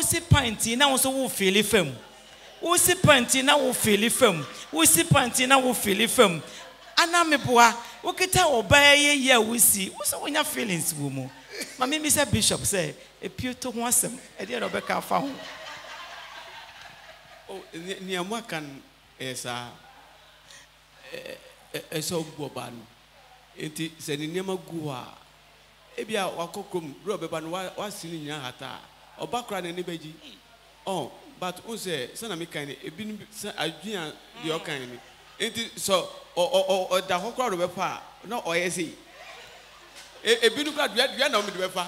si panty na wo so wo feel fam. Wo si panty na wo feel fam. Wo si panty na wo feel fam. Ana meboa, wo kita obaye ye wo si. Wo so wonya feelings wo mu. Ma me say bishop say, e pieto ho asem. E dey obeka fa ho. Oh, ni amwa kan esa esa obuoba no. Enti se ni nema gu a ebia wakokom bro beba no wa sini nya hata. Oba kra na ni beji. Oh, but un say na me kan ebi adwuan de o kan ni. Enti so o da hokra ro bepa na oyesi. Ebi nu kra dua na o me de bepa.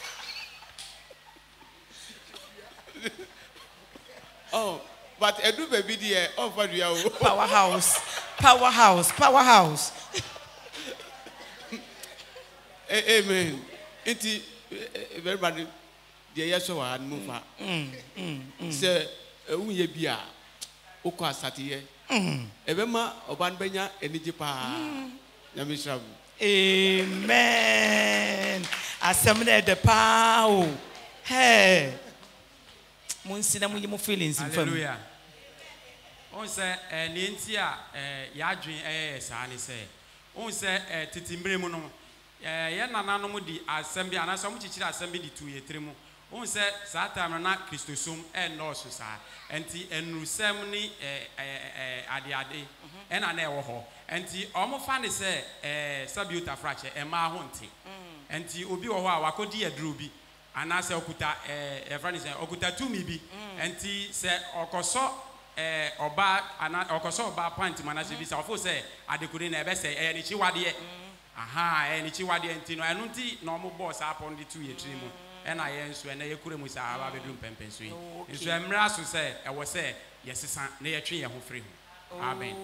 Oh, but edu baby there on for dua o. Powerhouse. Amen. Enti everybody dey yes so wa move fa. Say unye bia ukọ asatiye. Ebema oban benya eniji pa. Nyamisha. Amen. Assemble the power. Hey. Munsi na munyi mu feelings in fam. Hallelujah. On say ni nti a ya adwen sa ni say. On say titimbre mu no. Ye nananom di assembly anasa mu chichira assembly di 2 yetre mu. On say sa time na Christosum no so sa. Enti enrusem ni ade na na ewo ho. Enti omo fa ni say sabiota frache ma ho nti. Enti obi wo ho a wakodi aduru bi. Anase okuta friend say okuta tumi bi enti se okoso oba ana okoso oba pant manase bi say ofo say adekure na ebe say ni chiwade aha ni chiwade enti no enu nti na omo boss apon di 2 yetri mu na ye nso na ye kure mu say aba bedum pempenso yi nso emra so say e wo say yesesa na ye twe ye ho free ho amen.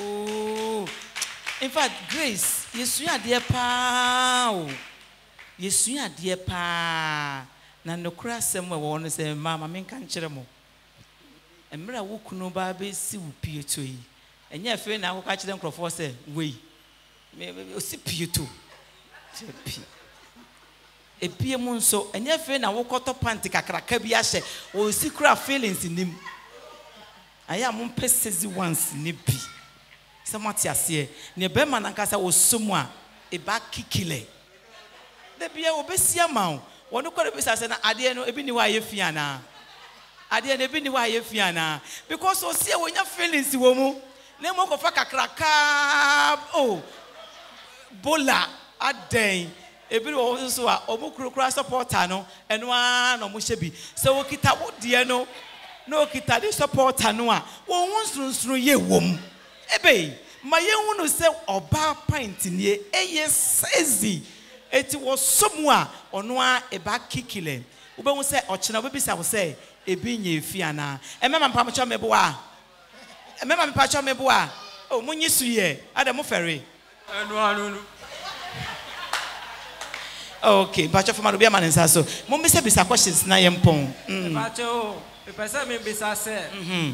In fact, Grace, yesu ade pa o. Yesu ade pa na nokura sem we won say mama men kan kire mo emra wo kunu ba be si wo pieto yi enye afi na akwa kire nkrofo say we o si pieto chepi epie mu nso enye afi na wo koto panty kakraka bi ahye o si kura feelings nim aya mo pesezi once ni bi samati ase ne be man nkasa wo somu a e ba kikile the beer will be siamount. One who could be said, I didn't know even why you fiana. I didn't even why you fiana. Because so see when your feelings, woman, no more of a crack. Oh, Bola, a day. Every also a Obuku cross supportano and one or Mushebi. So Kita would dear no Kita de support Tanoa. One wants through ye womb. Ebe, my young one who said, or bar pint in ye, yes, says he. It was somewhere on one a back kikile. Ube will say, or China will say, a binye fiana. A mamma Pamacha Meboa. A mamma Pacha Meboa. Oh, Munisuye, Adam Ferry. Okay, Pacha from Arabia Man and Sasso. Mummy said, Bisa questions, Nayempon. Pacho, the person may be said.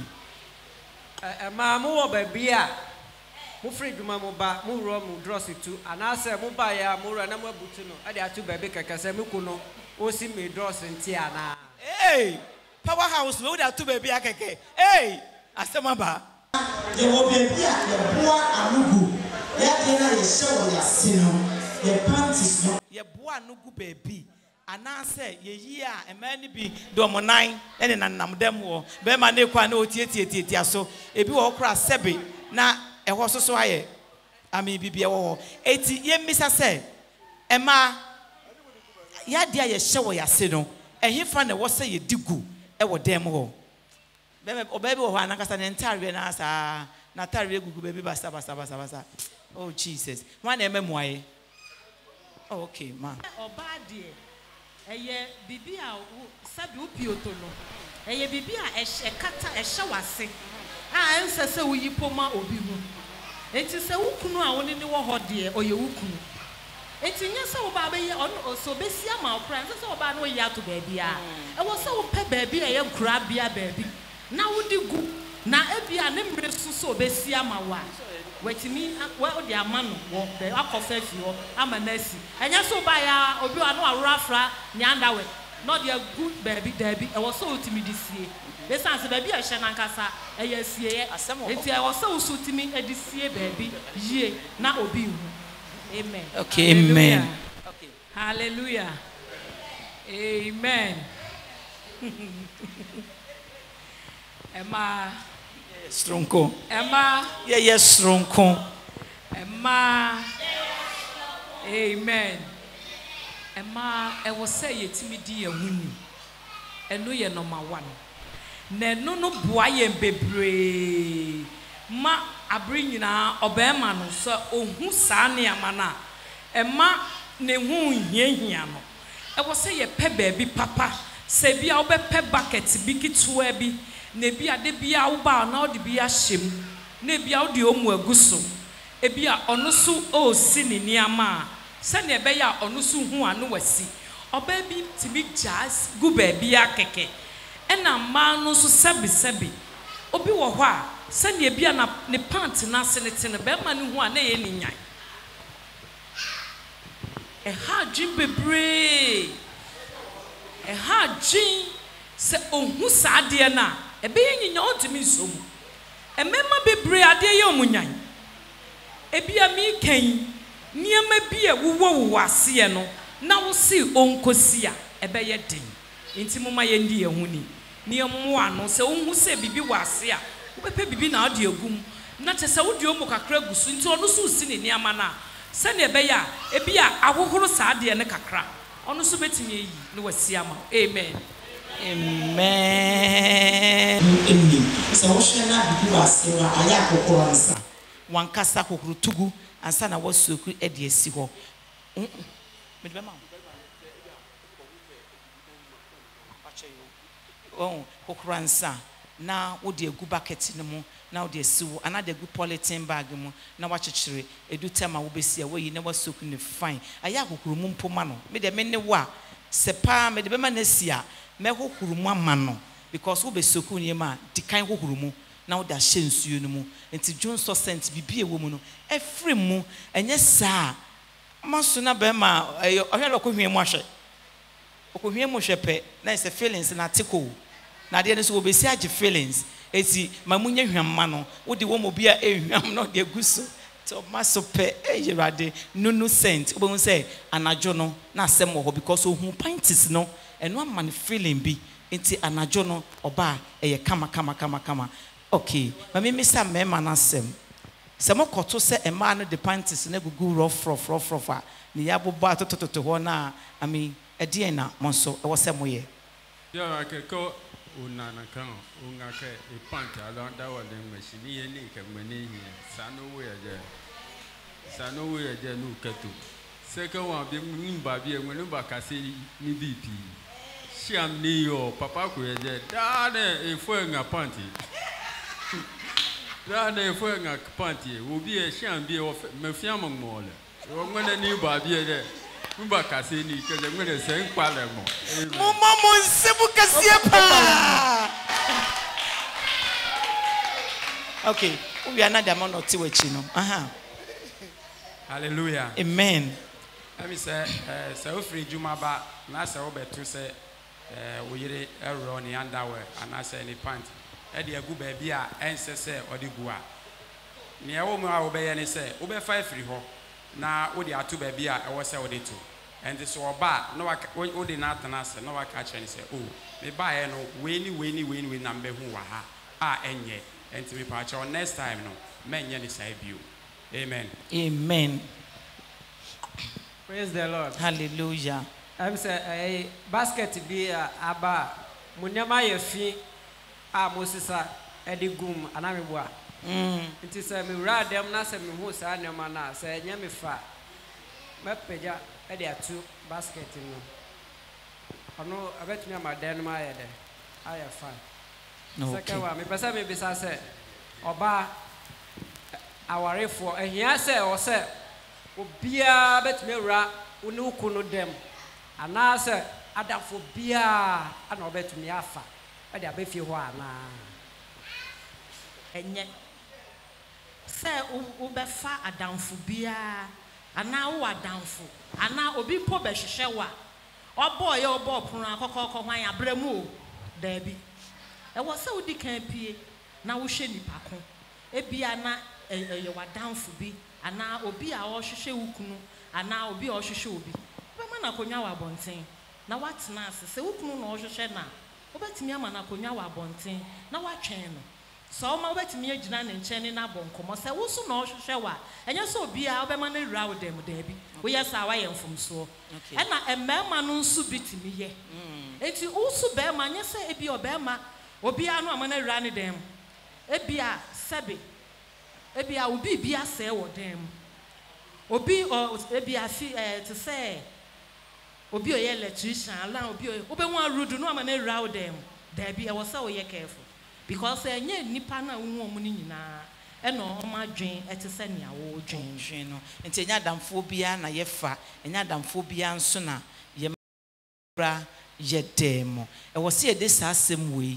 A mamma by beer. Mu free duma mu ba mu ro mu dross itu anase mu ba ya mu ra na mu abutu no ade atu ba be kakase mu kuno o si me dross nti ana. Hey, powerhouse we would atu ba bi akeke. Hey, asema ba. Ye wo be bi a ye boa anugu. Ya de na ye show ya sino. Ye panties no. Ye boa anugu ba bi. Anase ye yi a emani bi do mo nan ene nanam dem wo. Be ma ne kwa na otie aso. Ebi wo kra sebe na eho so aye ami bibia wo eti ye misa se ema ya dia ye hye ya se no ehefa na wo se ye digu e wo dem ho be obabi wo anakasa ne ntare na asa na tare gugu baby basa oh Jesus one ememu aye oh okay ma oba de eye bibia sabi opioto no eye bibia kata hye wase a ense se wo yipoma obi hu enti se wo kunu a woni ni wo ho de oye wo kunu enti nya se wo ba be ye ono so be sia ma okra ense se wo ba no ye ato ba bia e wo se wo pe ba bia ye nkura bia ba bi na wo di gu na ebia ne mre so be sia ma wa wetimi wa odi amano wo be akofa fi ho ama na si enya so ba ya obi wa no awura fra nyanda we not your good baby Debbie. I was so timid this year. The sounds of baby I shall not cast a yes, yeah. I was so timid this year, baby. Ye, now obi. Amen. Okay, amen. Okay. Hallelujah. Amen. Emma. Stronko. Emma. Yes, Stronko. Emma. Amen. Emma, I was say ye timidi a winu. And no ye number 1. Ne no boy bebre. Ma abring na obema no so ohu sane amana. Emma ne hu hiahiano. I was say ye pe baby papa. Se bia obe pe bucket biki tuwe bi. Ne bia de bia uba na odi bia shem. Ne bia odi omu aguso. E bia onusu o sini niama. Sani ebe ya onusu hu anu wasi. Oba bi tibi jazz gu baby akeke. Ena ma no so sebi. Obi wo ho a sani bia na ne pant na senete ne be ma ne hu a na ye ni nyan. E ha djin bebre. E ha djin se ohu sa ade na e be ye nyinya ontimi nsom. E mema bebre ade ye omunyan. E bia mi kan niema bia wo ase no na wo si onkosi a e be ye den. Enti moma ye ndi ye hu ni. Niemo ano se ohu se bibi wase a wo bepe bibi na ade agum na che se wo di omo kakra gusu nti ono so si ne niama na se ne be ya e bia ahohoro sa ade ne kakra ono so betimi yi ne wasi ama. Amen. Amen. So what should I be asking? I have to answer. One kasa kokuru tugu ansa na wasoku e de asi ho. Oh, kokuru ansa na wo de egu bucket ne mu na wo de asi wo ana de egu polythene bag mu na wa chechire edu tema wo besi a wo yi na wasoku ne fine. Aya kokuru mu mpoma no. Me de me ne wo a sepa me de be ma na si a me kokuru mu ama no because wo be soku ne ma di kan kokuru mu. Now that shins you no mu enti John so sent bibi e wo mu no efre mu enye saa maso na be ma ohwe ko hwie mu ahwe okohwie mu hwepe na is feelings na tiko na de ne so obesi age feelings eti mamunye hwamma no wo de wo mo bia ehwam no de guso to maso pe eyirade nunu sent obo say anajo no na asem wo because ohun pints no eno am feeling bi enti anajo no oba eye kama. Okay, mami misa mema na sem. Se mo koto se ema no de panties na gugu rough ni ya bobo atototo ho na ami ede na monso e wo se moye. Ya ke ko una na kan unga ke e pant along that one machine ye ni ke mani hi sano we je no keto. Second one bi mba bi enwe ba kase ni BP. Siam ni yo papa ko ye da na e fo nga panty. That day for a party will be a sham be of Mafiamon Mole. When a new baby there, Mubakasini, because I'm going to say Palermo. Mama Sebuka. Okay, we are not the amount of Tiwachino. Hallelujah. Amen. Let me say, so free Jumaba, Nasa Robert to say, we did a runny underwear, and I say any pant. Edi egu baby a ensese odi gua ne ewo mu a obeye ne se obe 5 free ho na odi atu baby a ewo se odi to enti so oba no odi na atana se no wa ka che ne se oh me ba ye no we ni na mbe hu wa ha a enye enti me pa che next time no menye ne sai bio. Amen. Amen. Praise the Lord. Hallelujah. I'm say basket bi aba munyama ye fi a Mosisa edigum anamibua nti se me wura dem na se me hu sa nema na se nya me fa me peja e de atu basket no ono abetumi amaden ma ye de aya fa second one me pesa me bisa se oba awarefo ehia se o se obia betumi wura uni ukunu dem ana se adafo bia ana obetumi afa ade abefi ho ana enye se u befa adamfo bia ana wo adamfo ana obi po behwehwe wa Obo ye obo pono akokoko hwan abremu da bi e wo se odi kan pie na wo hwe nipa ko ebia na ye wadanfo bi ana obi a o hwehwe wukunu ana obi a o hwehwe obi be ma na konwa wa bonten na watena ase se wukunu na o hwehwe na obetimi ama na konwa wa bonten na watwen no so ma obetimi agina ne nchen na bonkomo se wo so na o hwehwe wa enye so obi a obema na wura wo dem da bi wo yesa wa ye mfomso e na emema no nso bitimi ye enti usu be ma nye se ebi obema obi anu amana wura ne dem ebi a sebe ebi a obi bi ase wo dem obi ebi a fi to say obi oye electrician ala obi obenwu arudu no amana wura wo dem da bi e wo se wo ye careful because enye nipa na wonu omu ni nyina eno oma dwen ete se nia wo dwen no enti enya damfo bia na ye fa enya damfo bia nso na ye bra ye demo e wo se ye de sa asem we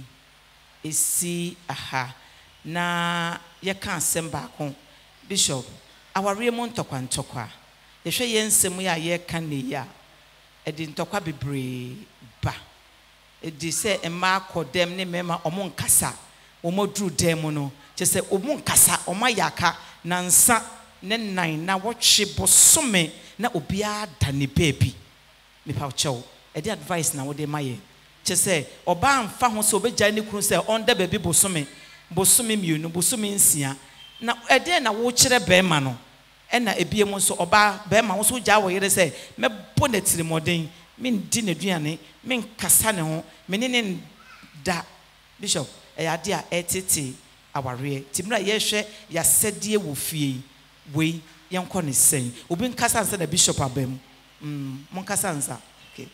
esi aha na ye kan asem ba ko bishop aware mo ntokwa ye hwe ye nsem ya ye kan ne ya e di ntokwa bebre ba edi se ema kodem ne mema omo nkasa omo dru dem no che se omo nkasa omo yaka na nsa ne nan na wohwe bosome na obia da ne baby me pa chew edi advice na wo de maye che se oba amfa ho se obegya ne kunu se on da baby bosome mienu bosome nsia na ede na wo kire bema no ena ebiem nso oba bema wo so gya wo yere se me bo na tirimodin min di ne duane min kasa ne ho menene da bishop ade a etete aware timra ye hwe ya sedie wo fie we yenko ne sen obi nkasa nsa na bishop abam mon kasa nsa okay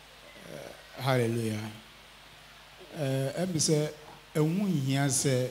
hallelujah em se enwu hia se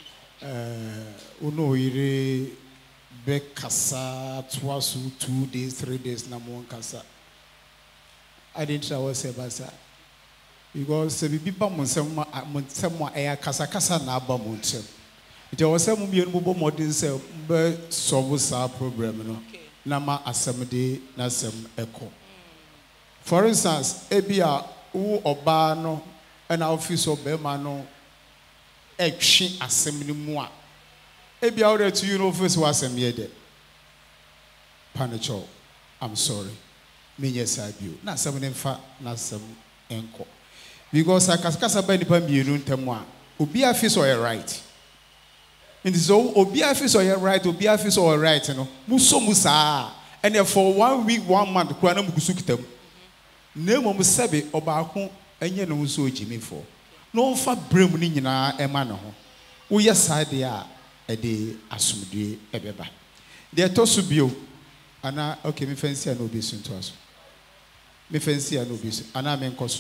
ono yire be kasa twice 2 days 3 days na mon kasa I didn't try to say basa because se bibi ba monsem a kasa na aba monsem it was some bi no bo modern se be solve sa problem no na ma asem de na asem eko for instance ebia wo oba no na office obema no etwi asem ni mu a ebia wo to you no office wa asem ye de panicho I'm sorry menye sabio na asem ne mfa na asem enko because akasakasa ba nipa mienu ntemu a obi afi so you right and so obi afi so you right obi afi so you right no muso musa and for 1 week 1 month kura na mugusu kitam na mo sebe obaako enye no so ojimi fo no mfa brem ni nyina ema ne ho wo yesade a ede asomdue ebeba de to so bio ana okay me fancy na obi so nto aso me fancy na obi so ana me nkoso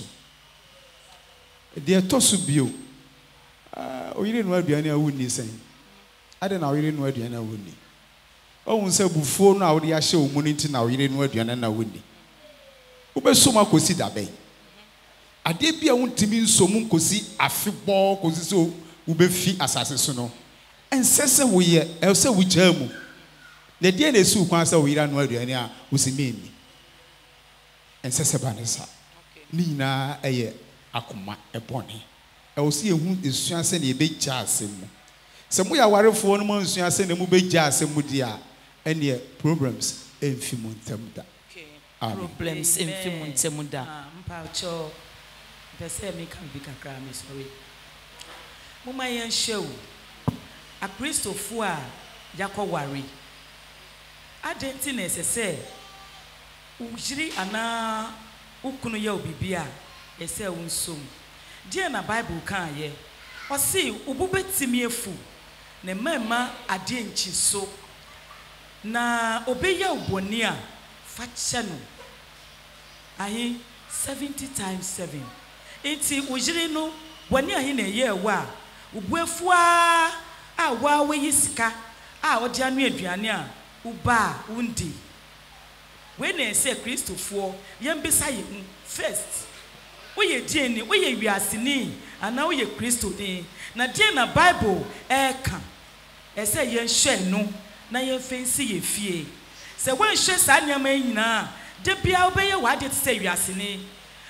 de to so bio oyire no aduane a wonni sen ade na oyire no aduane a wonni ohun se bufuo no a wo de ahye o mu nti na oyire no aduane na wonni ubesoma kosi dabe ade bia wontimi nsomu nkosi afebɔ kosi so ubefi asase so no ensese wo ye else wo gyamu na die na esu kwan sa wo yira no aduane a wosimeni ensese banesa ni na eye akoma ebone e wo si ehu esuase na ebegya asem mu se mo ya warefo no mo nsuase na mo begya asem mu dia ene problems emfi mo ntam da problems emfi mo ntam da mpa cho pese me kan bi kakra me sorry mama yan show a Christopher a yakọ ware adenti na esese ujiri ana ukunu ya obibia ese unsom die na Bible kan ye o si ububetimi efu na mema ade nchi so na obeya uboni a fache no ahi 70 times 7 enti ujiri no wani ahi na ye wa ubuefua a wa we sika a odi anu aduane a uba undi we na say Christopher yembisa ye first oye dieni oye wiasini ana oye Christo ni na die na Bible eka ese ye hwe no na ye fensi ye fie se wan hwe sa nyama nyina de bia obeye wade te say wiasini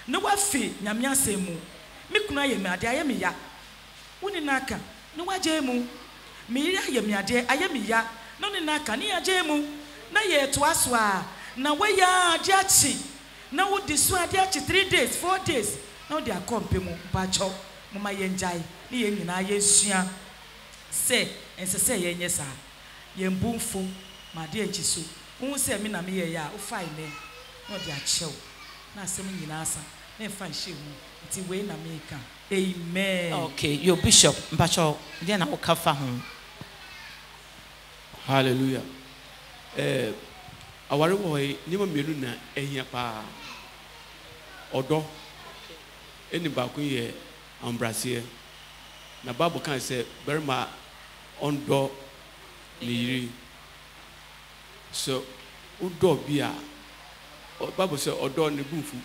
na wafi nyame asɛm mu me kunu ayɛ me ade ayɛ me ya woni naka na wagye mu me yiri ayɛ me ade ayɛ me ya na woni naka ne yagye mu na yɛ to aso a na waya ade achi na wodi so ade achi 3 days 4 days na wodi akɔmpe mu bacho mama yenjai ne yen nyina yensua se ensese yenye sa yembumfo ma de anchi so hu se me na me ye ya o fine ne na wodi achew na asem nyina asa na fa nhye mu nti we na me ka amen. Okay, your bishop bacho de na wo ka fa ho. Hallelujah. Aware boy ni ma mienu na ehia pa odo eni ba ko ye ambrase na Bible kan say berma ondo ni yiri so udo bia Bible say odo ni bufu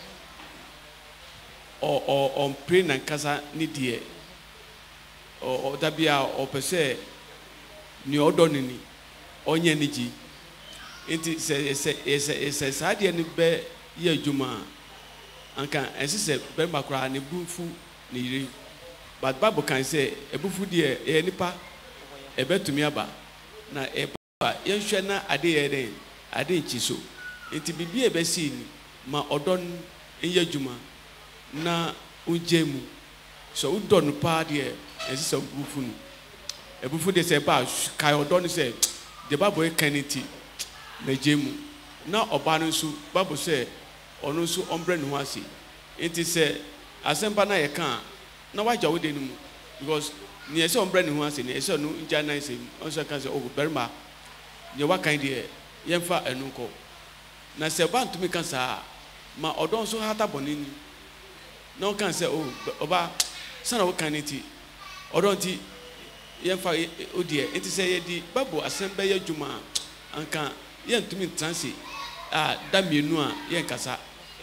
on pray na kasa ni die o da bia o pese ni odo ni onye ni ji enti se saade ni be ye adwuma anka ensese be makra ne bufu ne yiri but Bible can say ebufu de e nipa e betumi aba na e ba ye hwe na ade ye den ade nchi so enti bibie be si ni ma odon ye adwuma na ujemu so udon pa de ensese bufu ni ebufu de se ba kai odon se the Bible kaniti na jemu na oba no nso Bible say ono nso ombre no ase enti say asempa na ye kan na wagya wo de no mu because ni ese ombre no ase ni ese no nja na ase onso kan say oh berma ye wakan de yemfa enu ko na se ba ntumi kan sa ma odon so hata bonini na o kan say oh oba sana wo kaniti odon ti yemfa odie enti say ye di Bible asemba ye dwuma anka yentumi transi da mienu a yenkasa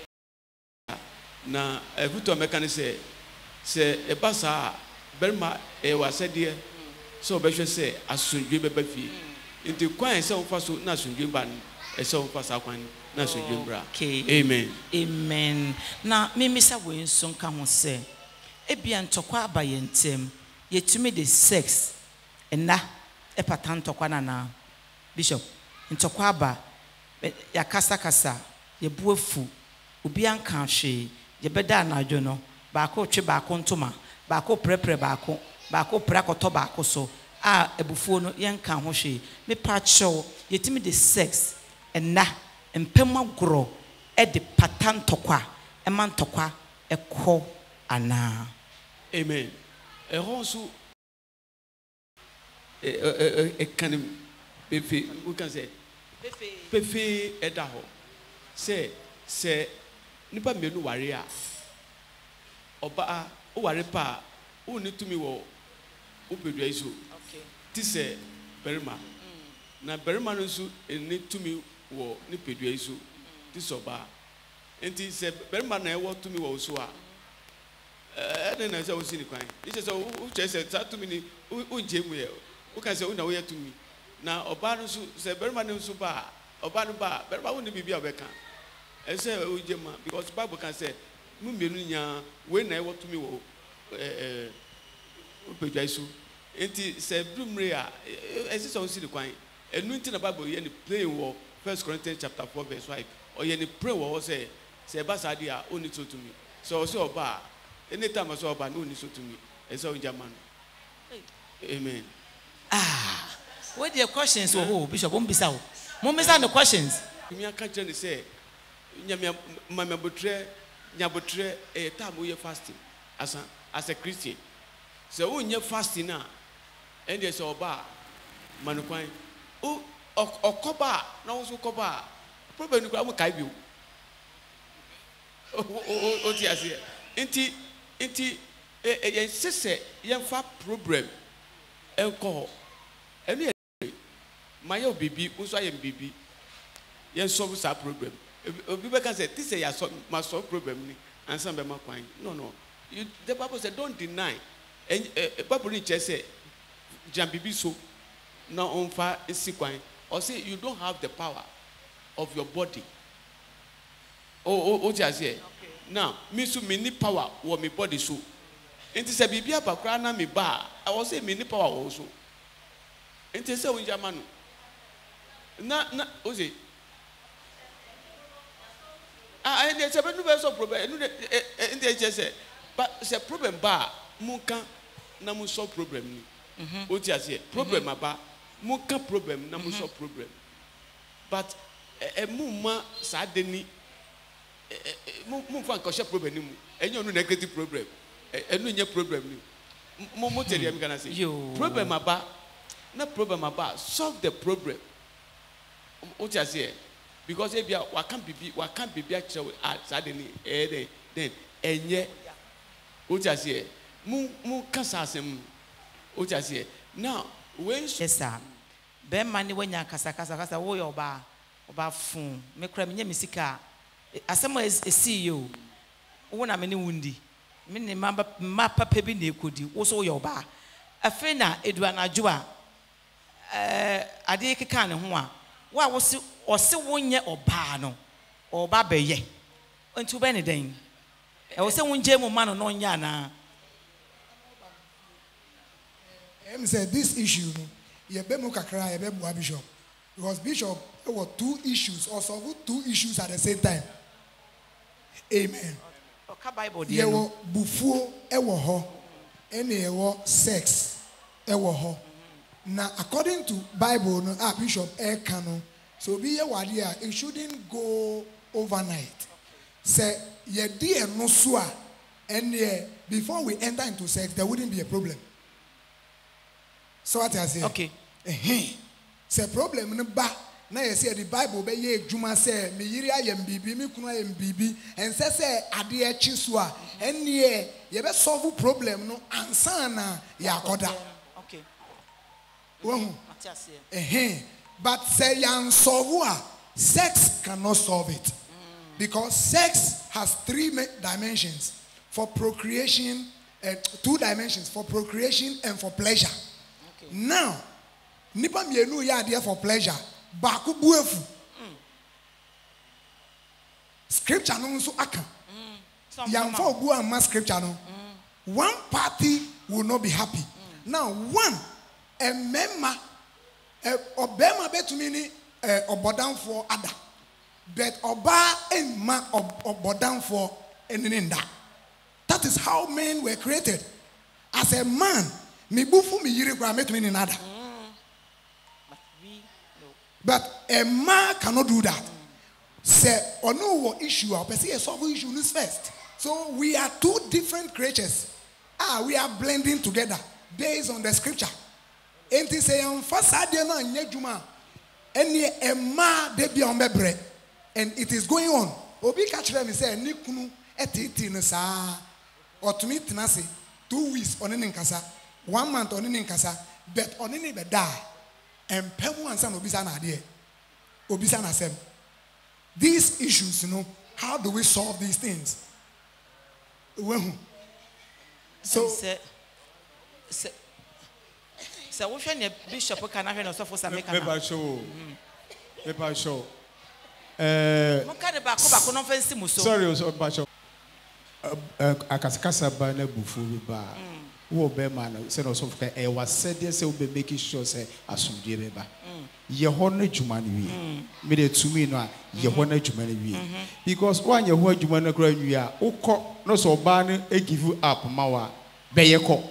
na efuto meka ne se ebasa berma wasede so obehwe se asundwe beba fie nti kwan se wonfa so na asundwe ba no se wonfa sa kwan na asundwe bra. Amen. Amen. Na mimisa we nso nka ho se ebia ntokwa aba yentem yetumi de sex ena epata ntokwa na bishop ntokwa aba ya kasa ye buafu obi anka hwe ye beda anadwo no baako twe baako ntoma baako prepre baako prakoto baako so a ebufuo no ye nka ho hwe me pa chew yetimi de sex ena empema gro e de pata ntokwa e man ntokwa e ko ana. Amen. Honsu can we can say pefe edaho se nipa menu ware a oba o ware pa o ni tumi wo o pedua iso ti se berima na berima no so ni tumi wo ni pedua iso ti so ba enti se berima na e wo tumi wo so a na se o si ni kwan ni se o che sa tumi ni o jemu ye o kan se o na wo ye tumi na oba no so se berima no so ba oba no ba berima wo ni bibia obeka ese o jema because Bible can say mu mienu nya we na e wo tumi wo o pedua iso enti se brumre a ese so si ni kwan enu nti na Bible ye ni play wo 1 Corinthians chapter 4 verse 5 o ye ni pray wo say se ba sa dia oni so tumi so se oba anytime so oba no oni so tumi ese o jama no. Amen. What the questions oh bishop won bisa wo mo misa the questions me aka kire say nyame mama botre nyabotre time we fasting as a Christian so we nye fasting na and there so oba manukwan o okoba na wo so koba problem ni kwa mo kai bi o ti ase enti ye sese ye fa problem enko enu mayo bibi unso ayem bibi ye solve sa problem obi be can say this say ya solve problem ni answer be makwan no the Bible said don't deny Bible ni say jam bibi so na onfa esikwan or say you don't have the power of your body o ti ase now me so many power wɔ me body so nti sɛ biribi aba koraa na me ba a ɛwɔ sɛ many power wɔ so nti sɛ wo njama no na o say and there's a no problem no and they just say but say problem ba munka na mu solve problem ni o ti ase problem aba munka problem na mu solve problem but mumma sa de ni fa nko problem ni mu enyo no negative problem enu nye problem ni mo tell you me can say problem aba na problem aba solve the problem o ti ase because if you can't be actually suddenly then enye o just here mu kasa asem o just here now when yes sir be mani wanya kasa wo yo ba fun me kra me nya misika asem esi yo wo na me ne wundi me ne ma papa bi na ekodi wo so yo ba afi na edua na adwo a ade keka ne ho a wa wo si ose wonye oba no oba beye ntu be ne den e wo se wonje mu ma no no nya na em say this issue no ye be mu kakra ye be bua bishop because bishop there were two issues or solve two issues at the same time amen ka bible ye wo bufuo e wo ho ene ye wo sex e wo ho na according to bible no bishop e kan no so be ye wade it shouldn't go overnight say ye die no so a ene before we enter into sex there wouldn't be a problem so what I say okay say problem no ba na ye say the bible be ye adwuma say me yiri ayem bibi me kunu ayem bibi en say ade e chi so a ene ye be solve problem no ansa na ya koda okay wo but say yan solve sex cannot solve it because sex has three dimensions for procreation, 2 dimensions for procreation and for pleasure. Okay. Now, nipa mienu ya there for pleasure, baku buefu. Scripture no nso aka. Yan for bu ama scripture no. One party will not be happy. Now, one a member obema betumi ni obodan for ada. But oba enma obodan for eninda. That is how men were created. As a man, me bufu mi yiri kwa metumi ni nada. But a man cannot do that. Say ono wo issue or person solve issue this first. So we are two different creatures. We are blending together based on the scripture. Enti say am fasade na nyadwuma eni ema de bia ombebre and it is going on. Obi ka kire me say ni kunu etiti no saa otumi tenase 2 weeks oni nkasa 1 month oni nkasa but oni ne be die empemu ansa no obisa na ade obisa na sem. These issues, you know, how do we solve these things? So so we find a bishop can have no so for some paper show. Sorry, bishop. Akasakasa ba na bufu ba. Wo be man say no so for e was said say we be making sure say asumdue be ba. Ye ho na dwuma no wi. Me de tumi no a ye ho na dwuma no wi. Because one ye ho dwuma no kra wi a ukọ no so ba no e give up ma wa be ye kọ.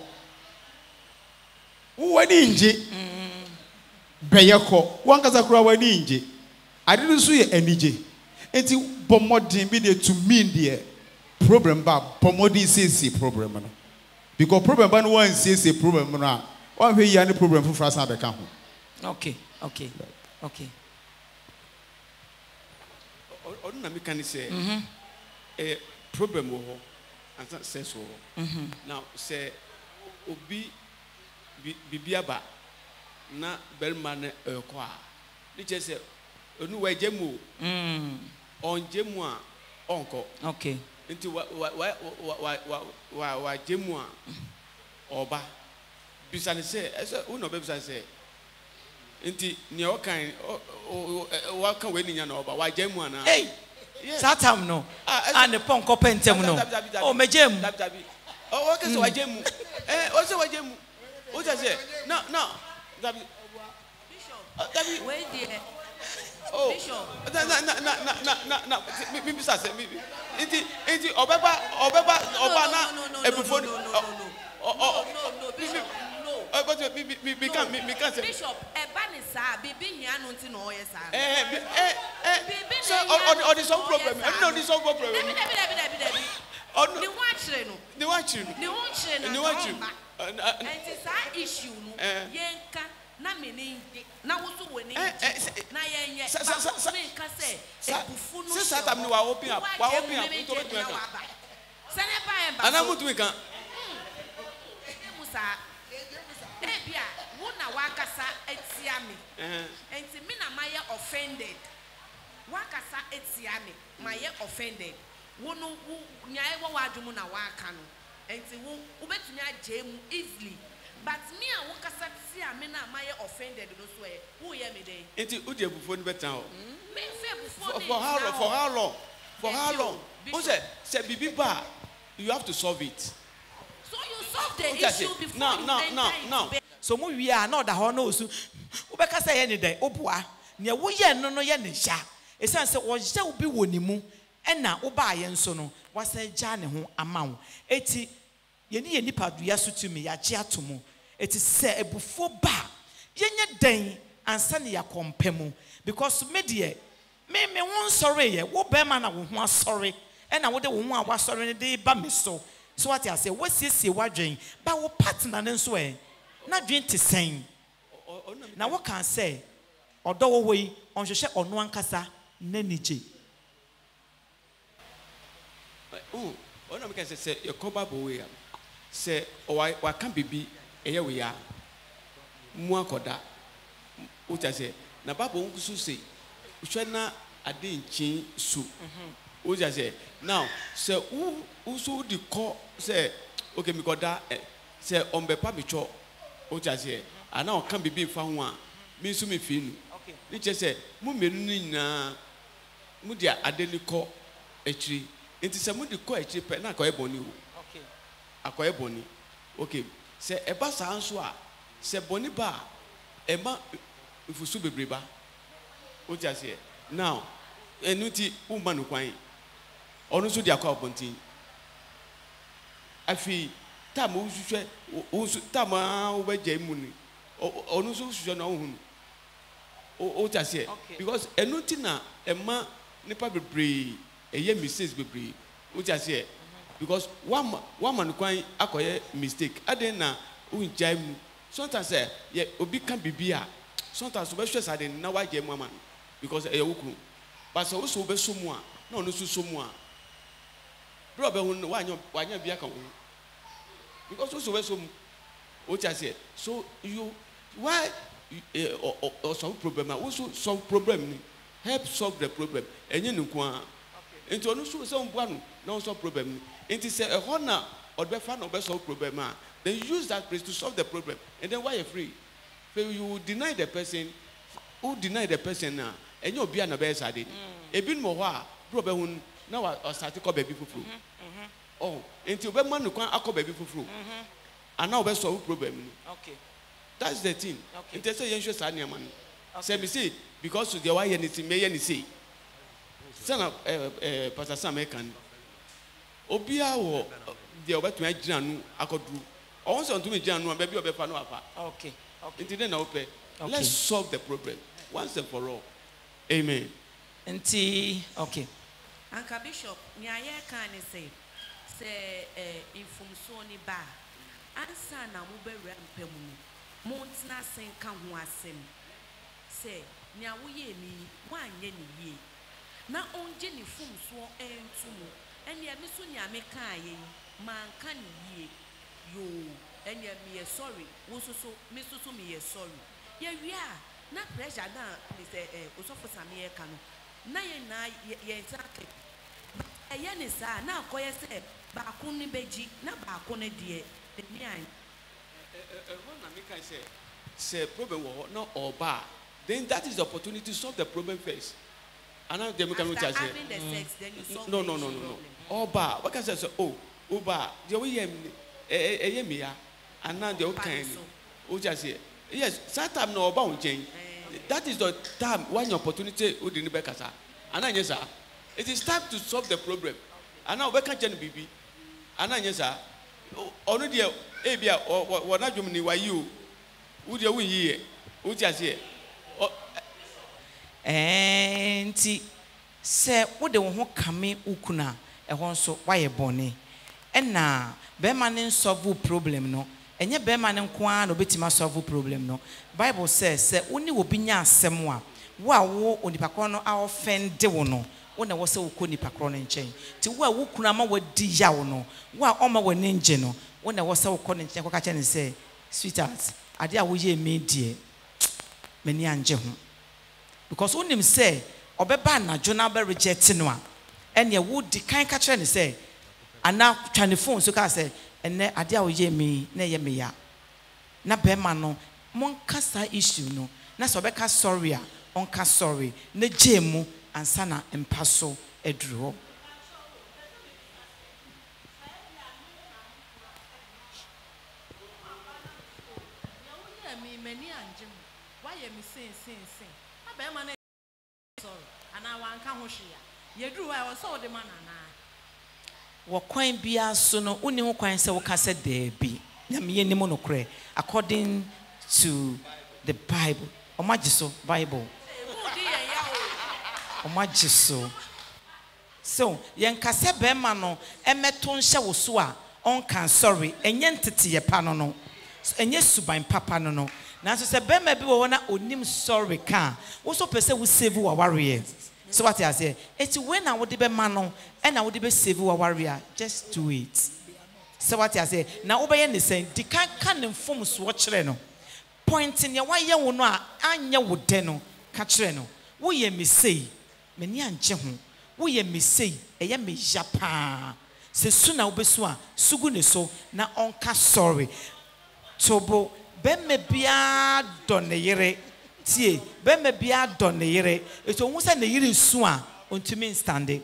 Wani nje beye ko wankasa kura wani nje ade no so ye anije enti bomodin bi de to mean there problem ba bomodin say problem no because problem ba no one say problem no one hwe ya ne problem for frasa be ka ho. Okay onu na me kan say problem wo ho and sense wo now say obi bibiaba na belma na ko a ni che se onu wa jemu on jemu a onko okay nti wa jemu a oba bisane se uno be bisane se nti ni o kan we ni nya na oba wa jemu a na Yes. Satam no. Ah, And the ponko pentem no. Oh, me gem. Oh, okay, so I gem. Also I gem. What I say? No. Dabi. Dabi. Wait there. Oh. Bishop. No. Me bisa say me. Enti obeba na ebufo. No. But me can't say. Bishop, Ebanisa, Bibi Yanu Tino, yes, So, or the song problem. I know the song problem. The watching. And it's our issue. Yanka, Namini, now what's winning? Nayan, Ebia, wuna wakasa etiami. Enti mina maye offended. Wakasa etiami, maye offended. Wunu nyae wa wadumu na wakano. Enti ubetumi ajemu easily. But me a wakasa etiami na maye offended no so e. Who hear me dey? enti udi ebufo ni betan o. Me fe before For how long? Who say bibi ba, you have to solve it. So you solve the issue before No. So mo wi a na oda ho na osu. Ubeka say ye ne dey obua. Ne wo ye no ye ne hya. Esan se wo hya obi woni mu. Ena uba ye nso no wasa gya ne ho ama wo. Eti ye ni nipa dua so tumi ya gye atomo. Eti se ebufo ba ye nye den ansa ne yakompemu because me de me won sorry ye wo be ma na wo ho asori. Ena wo de wo ho a wasori ne de ba me so. So what I say, what siesie wadwen, but wo partner nso e, na dwen te sen. Na what can say, odo wo yi, onhwehwe ono ankasa na nije. Ona me can say your cover boy say wa kan bibi eye we ya. Mu akoda. Ucha say na babo nkusu say, hwe na ade nchin su. Ucha say now say who the call say okay me got that say on be pa me cho o cha say ana o kan bibi fa ho a me su me fi nu okay ni che say mu menu ni na mu dia ade ni ko etri enti say mu di ko etri pe na ko e boni o okay akoye boni okay say e ba sa nso a say boni ba e ma ifusu bebreba o cha say now enuti u manu kwan onu so dia kwa obontin afi tam usu tam ubeje mu ni onu so hwehwe na ohunu o tase because enuti na ema nipa bebre eye mistakes bebre o tase because one man kwan akoye mistake aden na unjai mu sometimes ye obi kan bibia sometimes we hwehwe sade na waje mu ama because eye wukuru but so so be so mu a na onu so mu a bro be hu wanya bia kan hu because also we so what I say so you why or some problem also some problem help solve the problem enye nko a enti onu so say mboa no na solve problem enti say e ho na odbe fa na obe solve problem a then use that place to solve the problem and then why you free so you deny the person who deny the person na enye obi na be sade ebi no ho a bro be hu na wa start ko baby fufu oh enti obe man kwan akọ baby fufu and now we solve problem okay that's the thing okay enti say yen hwe sa niam no say me say because of the why anything me yen say sana pastor Sam kan obi a wo de obetu agina no akodu on say onto me gina no baby obefa no afa okay enti then na ope let's solve the problem once and for all amen enti okay Anka Bishop, nyaye kan say infumso ni ba ansa na mo bewra mpemu mo ntina sen ka ho asem say nya wo ye ni wanye ni ye na onje ni fumso entumu ene me so nya me kan ye man kan ni ye yo ene me ye sorry wo so me so me ye sorry ye wia na pressure na me say osofo same ye ka no na ye na ye take eye ni sa na akoye se ba ko ni beji na ba ko ne de ni an na me can say problem wo no oba then that is the opportunity to solve the problem first ana dem kan After ucha se having the sex, then you solve no the no no issue no no problem. oba what can say so oh oba de we yem eye me ya ana de o kan ucha se yes that time no oba unchen that is the time when your opportunity o di ni be kasa ana nye sa it is time to solve the problem ana o be kan chen bibi ana nye sa onu de e bia wo na dwom ni wa yi o wo de wo yi e ucha se nti sɛ wode wo ho kame ukuna ɛhɔ nso wayɛ bɔne ɛna bɛrima ne solve problem no ɛnyɛ bɛrima ne nko ara na obɛtumi solve problem no bible says sɛ wo ne obi nya asɛm a wo a wo onipa korɔ no a offend wo no wo na wɔ sɛ wo kɔ nipa korɔ no nkyɛn nti wo a wo kuna ma wadi yaw no wo a ɔma wɔ ne ngye no wo na wɔ sɛ wo kɔ ne nkyɛn kɔka kyɛ ne sɛ sweetheart ade a woyɛ me deɛ m'ani angye ho because unim say obeba na jona be reject no a ene wo di kan ka kire ne say ana twa ne phone so ka say ene ade a wo ye mi na ye me ya na be ma no mon kasa issue no na so be ka sorry a on ka sorry na jemu ansa na empa so eduro Wakwan bia so no uni ho kwan se wo ka se deebi na me yenim no kre according to the Bible omagiso Bible omagiso so yen ka se be ma no emeto nhye wo so a on kan sorry enye ntete ye pa no no enye suban papa no no na so se be ma bi wo na onim sorry ka wo so pese wo save wo warrior. So what I say? It's when I would be man and I would be save a warrior. Just do it. So what I say? Now obey the same. The can inform watch reno. Pointing your why you know anya would deno catch reno. Wo ye me say? Many and jehu. Wo ye me say? A ye me japa. Se soon I'll be swa. Sugune so na onka sorry. Tobo ben me bia done yere. Tie be me bia don ne yere eto hu se ne yere su a ontumi stande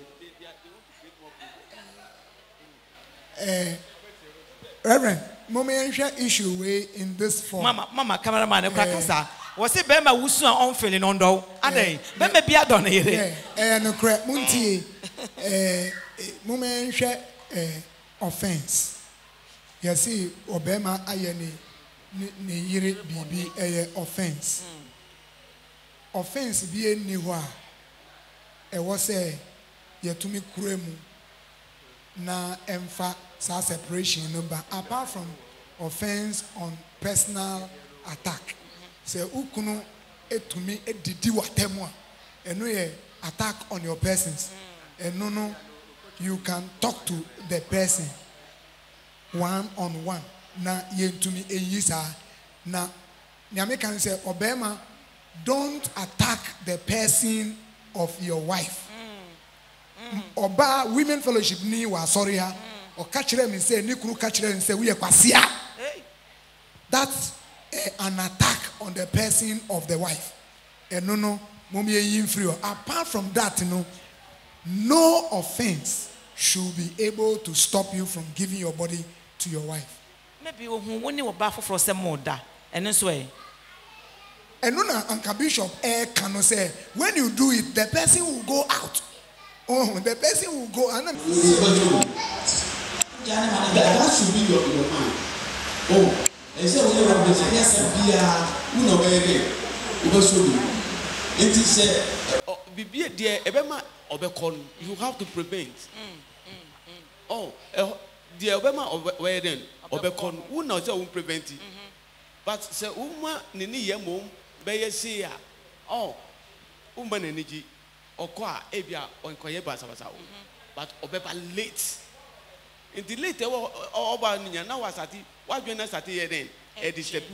Reverend moment issue way in this form mama cameraman e kwa kasa wo se be ma wusu a on fele no ndo adai be me bia don ne yere no correct muntie moment offense you see obema ayeni ne yere bibi offense offense be any wa e was say yetumi kuremu na emfa sa separation no but apart from offense on personal attack say ukunu etumi edidi watemu a eno ye attack on your persons eno no you can talk to the person one on one na yentumi eyisa na nyame kan say obema don't attack the person of your wife. Oba women fellowship ni wa sorry ha. O kachire me say ni kunu kachire me say we kwasia. That's an attack on the person of the wife. And no mommy yin free. Apart from that, no offense should be able to stop you from giving your body to your wife. Maybe when you were baffled for some more da and this way. And Uncle Bishop can say when you do it, the person will go out. Oh, the person will go and that should be your mind. Oh, and so we have the yes, we know where it is Bibi dear Ebema Obekon, you have to prevent. Oh, dear Obema where then Obekon, who knows how to prevent it. But say Uma Nini Yamum. Beye say oh woman energy or qua ebia on koyeba sabasa but obeba late in the late oba ninya na wasati wa dwena sati here then e disturb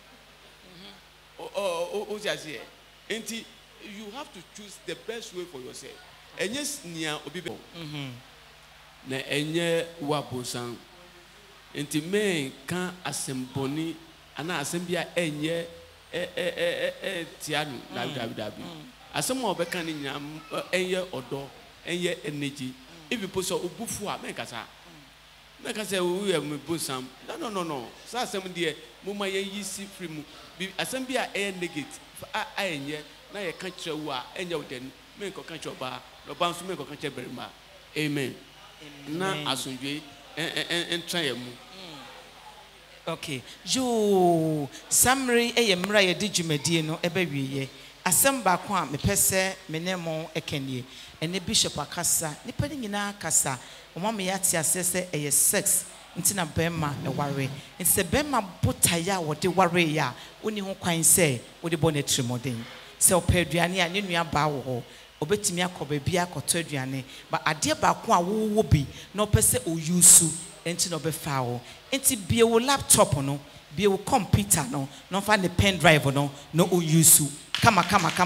o just here enti you have to choose the best way for yourself enyes nia obi be na enye wabosan enti men kan asemboni ana asembia enye tianu dabi asɛm a ɔbɛka ne nyinaa ɛnyɛ ɔdɔ ɛnyɛ energy if you post obufu a mɛnkasa mɛnkasa woyɛ mebosam no saa asɛm deɛ moma yɛyi si firi mu asɛm bi a ɛyɛ negative a ɛnyɛ na yɛka kyerɛ wo a ɛnyɛ wo dɛ menkɔka kyerɛ ɔbaa na ɔbaa nso menkɔka kyerɛ barima amen na asomdwe ɛntra yɛ mu. Okay, yo summary mmra ye di dwumadie no ebawiye asem ba ko a mepese menemo ekanie ene bishop akasa nipa nyina akasa omama ya ti asese eye sex ntina bema eware nse bema botaya wode ware ya oni ho kwan se wode bo na trimoden se opeduane a ne nua ba wo obetimi akoba bia akoto aduane ba ade ba ko a wo bi na opese oyusu enti no be fawo enti bie wo laptop no bie wo computer no no fa ne pen drive no no o use kama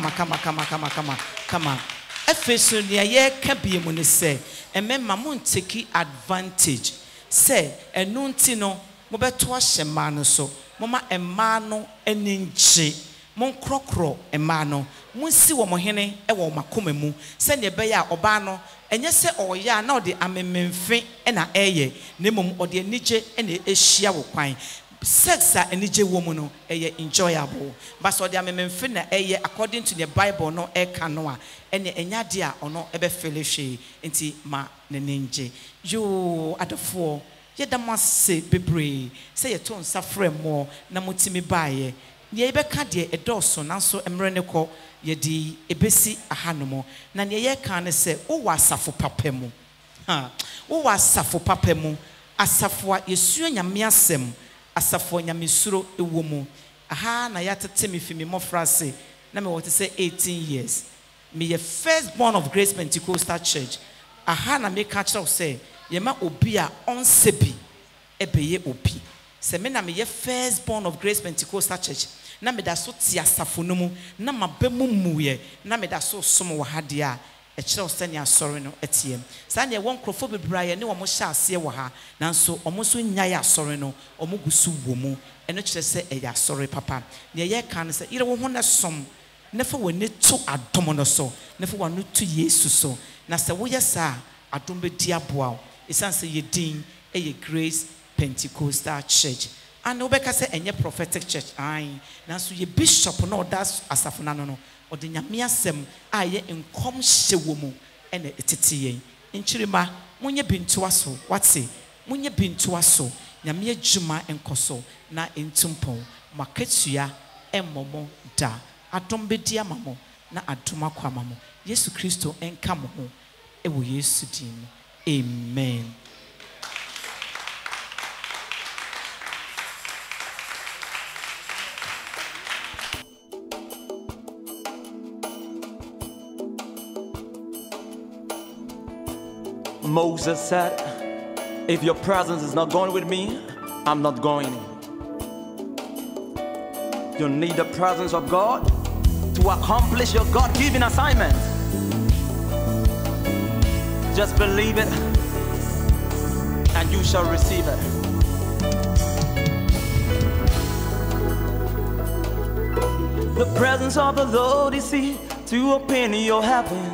efeso ne ye ka bie mu ne se emema mo take advantage se enu nti no mo beto ahyema no so moma ema no eninche mon krokro ema no munsi wo mo hene e wo makoma mu se ne be ya oba no enye se oya na ode amememfe na eye na mom ode anije na ehia wo kwan sex a anije wo mu no eye enjoyable but ode amememfe na eye according to the Bible no e ka no a ene enyade a ono ebe fellowship nti ma ne ninje yo adofo yedamase bebre se ye to nsa fremo na mutimi baaye ye beka de edoso nanso emre ne ko yedi ebesi ahanomo na ne ye kan ne se wo wasafo papemu wo wasafo papemu asafo a yesu nyame asem asafo nyame suro ewomu aha na yatete me fimi mofrase na me wote say 18 years me ye first born of Grace Pentecostal Church aha na me ka kire say ye ma obi a onsebi ebeye obi se me na me ye first born of Grace Pentecostal Church na me da so ti asafo no mu na mabemu muye na me da so som wo hade a e kire osani asori no etiem sa na won krofo bebraye ne wo mo hya ase wo ha nanso omo so nyaye asori no omo gusu wo mu eno kire se e ya asori papa ne ye kan se ire wo ho na som ne fa woni to adom no so ne fa wonu to Yesu so na se wo yesa adom be di aboa isan se ye din e ye Grace Pentecostal Church and obeka say enye prophetic church ai na so ye bishop no das asafo na no ode nyame asem a ye enkom hye wo mu ene etetiye nchirima munye bintu aso wate munye bintu aso nyame adwuma enkoso na entumpon maketua emmomo da adom bedi amamo na adom akwamamo Yesu Kristo enka mo ho ewo Yesu din amen. Moses said, if your presence is not going with me, I'm not going. You need the presence of God to accomplish your God-given assignment. Just believe it and you shall receive it. The presence of the Lord is here to open your heavens.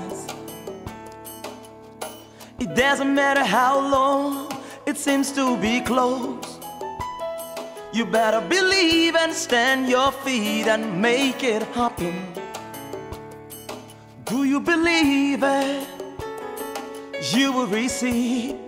It doesn't matter how long it seems to be close. You better believe and stand your feet and make it happen. Do you believe it? You will receive.